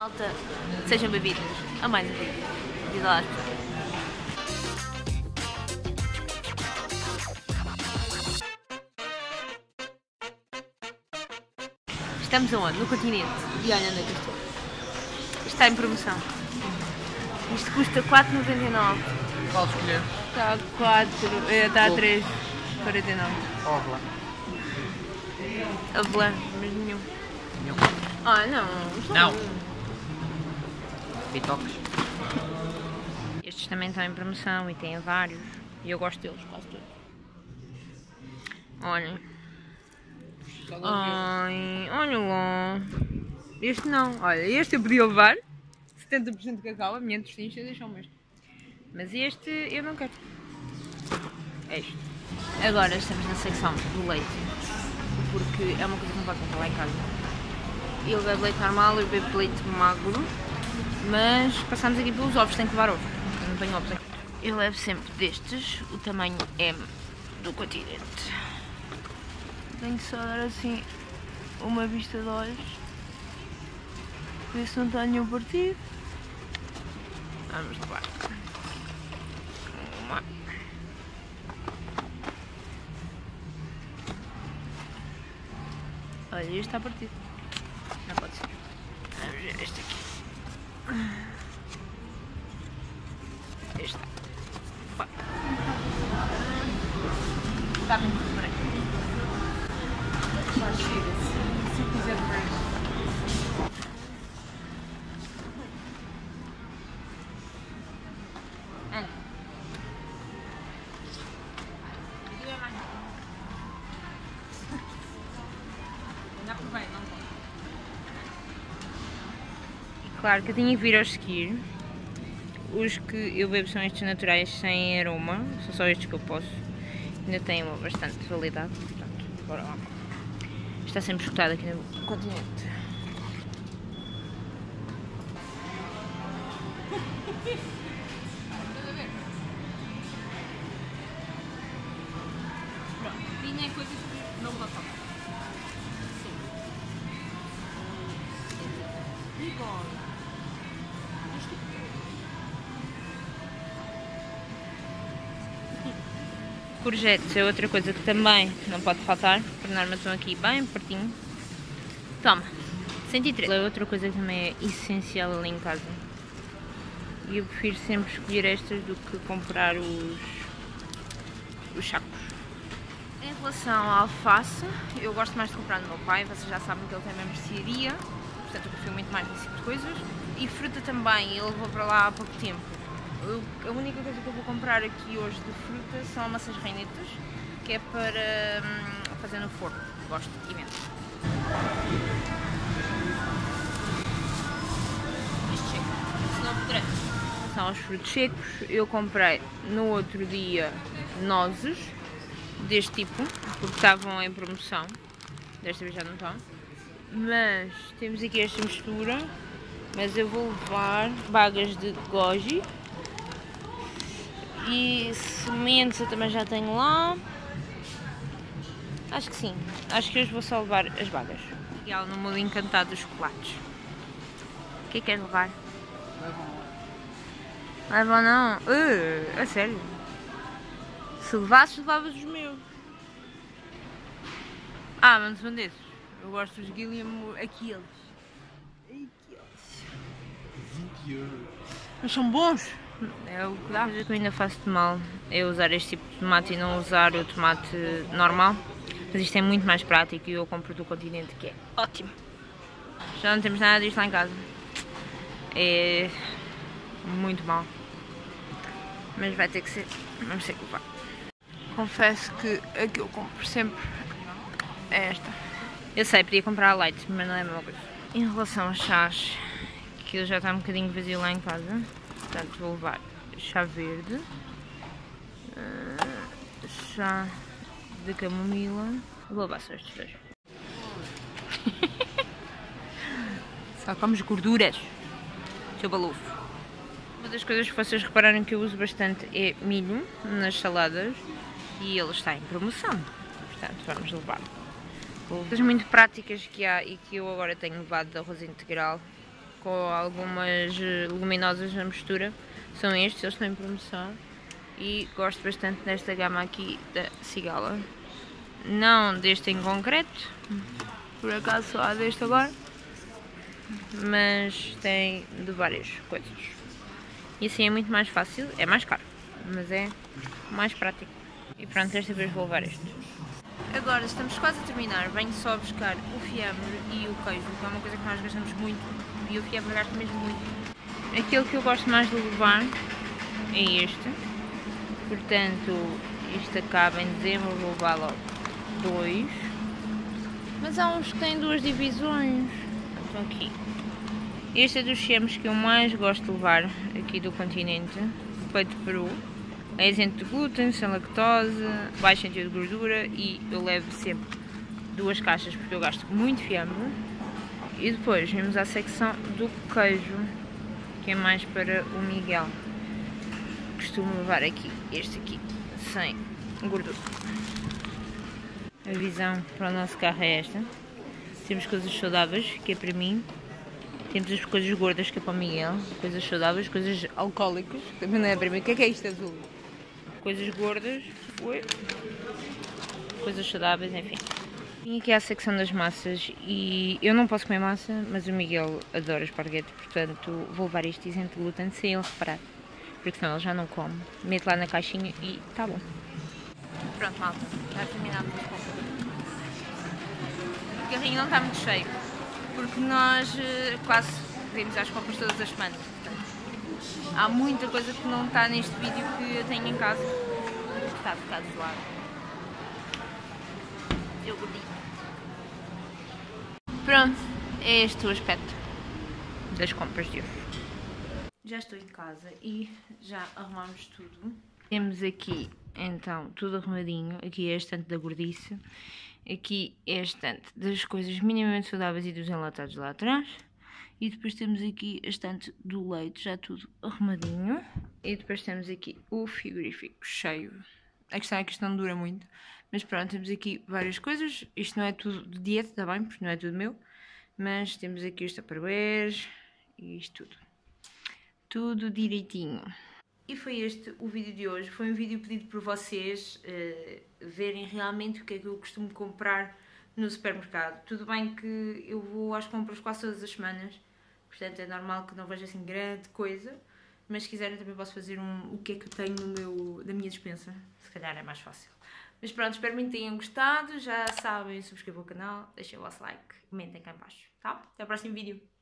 Malta, sejam bem-vindos a mais um vídeo. Diz lá. Estamos aonde? No continente. E olha onde é que eu estou. Isto está em promoção. Isto custa 4,99. Qual escolher? Está a 4, está a 3,49. Orla. Avelã, mas nenhum. Nenhum. Ah, não. Não. Bitoques. Estes também estão em promoção e têm vários. E eu gosto deles, quase todos. Olhem. Ai, olha lá. Este não. Olha, este eu podia levar. 70% de cacau. A minha intestinha deixou-me este. Mas este eu não quero. É este. Agora estamos na secção do leite. Porque é uma coisa que não pode faltar lá em casa. Ele bebe leite normal, eu bebo leite magro. Mas passamos aqui pelos ovos, tem que levar ovos. Eu não tenho ovos aqui. Eu levo sempre destes, o tamanho M do continente. Tenho que só dar assim uma vista de olhos. Ver se não está nenhum partido. Vamos levar. Uma. Olha, este está partido. Não pode ser. Vamos ver este aqui. Este está. Está bem por aqui. Só chega se quiser ver. Claro que eu tinha que vir aos seguir. Os que eu bebo são estes naturais sem aroma, são só estes que eu posso. Ainda têm uma bastante validade, portanto, bora lá. Está sempre escutado aqui no continente. Vinho é coisa que não vou falar. Sim. E bom. Courgettes é outra coisa que também não pode faltar. Por norma estão aqui bem pertinho. Toma, 103. É outra coisa que também é essencial ali em casa. E eu prefiro sempre escolher estas do que comprar os sacos. Em relação à alface, eu gosto mais de comprar no meu pai. Vocês já sabem que ele tem uma mercearia. Portanto, eu prefiro muito mais nesse tipo de coisas. E fruta também, ele levou para lá há pouco tempo. A única coisa que eu vou comprar aqui hoje de fruta são maçãs reinetas, que é para fazer no forno. Gosto imenso. Isto chega, senão poderei. São os frutos secos. Eu comprei no outro dia nozes deste tipo, porque estavam em promoção. Desta vez já não estão. Mas temos aqui esta mistura. Mas eu vou levar bagas de goji. E sementes eu também já tenho lá. Acho que sim. Acho que hoje vou só levar as bagas. E ela no mundo encantado dos chocolates. O que é que queres levar? Levam não? A sério? Se levasses, levavas os meus. Ah, mas não são desses. Eu gosto dos Gilliam, aqueles. 20 euros. Mas são bons. É o que dá. A coisa que eu ainda faço de mal é usar este tipo de tomate e não usar o tomate normal. Mas isto é muito mais prático e eu compro do continente, que é ótimo. Já não temos nada disto lá em casa. É muito mal. Mas vai ter que ser. Vamos ter que levar. Confesso que a que eu compro sempre é esta. Eu sei, podia comprar a light, mas não é a mesma coisa. Em relação a chás, que ele já está um bocadinho vazio lá em casa. Portanto, vou levar chá verde, chá de camomila. Vou levar só estes dois. Só comes gorduras, seu balufo. Uma das coisas que vocês repararam que eu uso bastante é milho nas saladas e ele está em promoção. Portanto, vamos levar. Coisas muito práticas que há e que eu agora tenho levado de arroz integral com algumas luminosas na mistura são estes, eles estão em promoção. E gosto bastante desta gama aqui da Cigala. Não deste em concreto, por acaso só há deste agora, mas tem de várias coisas. E assim é muito mais fácil, é mais caro, mas é mais prático. E pronto, desta vez vou levar este. Agora estamos quase a terminar, venho só buscar o fiambre e o queijo, que é uma coisa que nós gastamos muito, e o fiambre gasto mesmo muito. Aquele que eu gosto mais de levar é este, portanto isto acaba em dezembro, vou levar logo 2, mas há uns que têm 2 divisões, estão aqui. Este é dos fiambres que eu mais gosto de levar aqui do continente, o peito de peru. É isento de glúten, sem lactose, baixo em teor de gordura e eu levo sempre 2 caixas porque eu gasto muito fiambre. E depois vamos à secção do queijo, que é mais para o Miguel. Costumo levar aqui, este aqui, sem gordura. A visão para o nosso carro é esta. Temos coisas saudáveis, que é para mim. Temos as coisas gordas, que é para o Miguel. Coisas saudáveis, coisas alcoólicas, que também não é para mim. O que é isto azul? Coisas gordas, coisas saudáveis, enfim. Vim aqui à secção das massas e eu não posso comer massa, mas o Miguel adora esparguete, portanto vou levar isto isento de glúten sem ele reparar, porque senão ele já não come. Mete lá na caixinha e tá bom. Pronto, malta, já terminamos as compras. O carrinho não está muito cheio, porque nós quase vemos às compras todas as semanas. Há muita coisa que não está neste vídeo que eu tenho em casa. Está a ficar de lado. Eu gordinho. Pronto, é este o aspecto das compras de hoje. Já estou em casa e já arrumamos tudo. Temos aqui, então, tudo arrumadinho. Aqui é a estante da gordice. Aqui é a estante das coisas minimamente saudáveis e dos enlatados lá atrás. E depois temos aqui a estante do leite, já tudo arrumadinho. E depois temos aqui o frigorífico cheio. A questão é que isto não dura muito. Mas pronto, temos aqui várias coisas. Isto não é tudo de dieta, está bem? Porque não é tudo meu. Mas temos aqui os tupperwares e isto tudo. Tudo direitinho. E foi este o vídeo de hoje. Foi um vídeo pedido por vocês verem realmente o que é que eu costumo comprar no supermercado. Tudo bem que eu vou às compras quase todas as semanas, portanto é normal que não veja assim grande coisa, mas se quiserem também posso fazer o que é que eu tenho da minha despensa, se calhar é mais fácil. Mas pronto, espero muito que tenham gostado, já sabem, subscrevam o canal, deixem o vosso like, comentem cá em baixo, tá? Até o próximo vídeo!